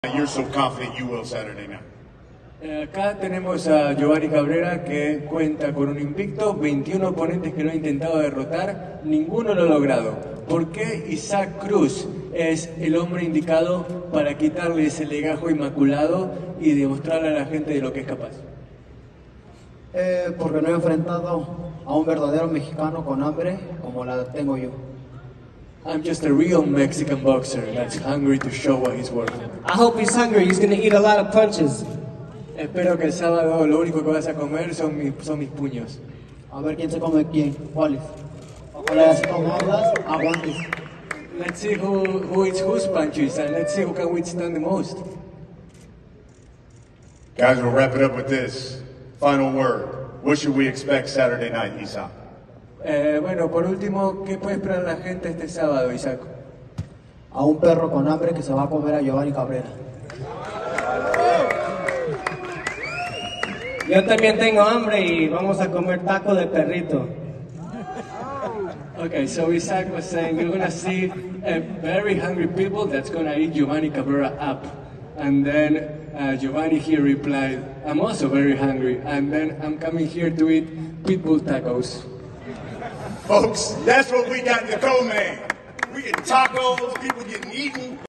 You're so confident you will Saturday night. Acá tenemos a Giovanni Cabrera, que cuenta con un invicto, 21 oponentes que lo ha intentado derrotar, ninguno lo ha logrado. ¿Por qué Isaac Cruz es el hombre indicado para quitarle ese legajo inmaculado y demostrarle a la gente de lo que es capaz? Porque no he enfrentado a un verdadero mexicano con hambre como la tengo yo. I'm just a real Mexican boxer that's hungry to show what he's worth. I hope he's hungry. He's gonna eat a lot of punches. Espero que el sábado lo único que vas a comer son mis puños. A ver quién se come quién, cuáles. Ojalá así como hablas, aguantes. Let's see who eats whose punches, and let's see who can withstand the most. Guys, we'll wrap it up with this. Final word. What should we expect Saturday night, Isaac? Bueno, por último, ¿qué puede esperar la gente este sábado, Isaac? A un perro con hambre que se va a comer a Giovanni Cabrera. Yo también tengo hambre y vamos a comer taco de perrito. Okay, so Isaac was saying we're gonna see a very hungry people that's gonna eat Giovanni Cabrera up. And then Giovanni here replied, I'm also very hungry, and then I'm coming here to eat pitbull tacos. Folks, that's what we got in the co-man. We getting tacos, people getting eaten.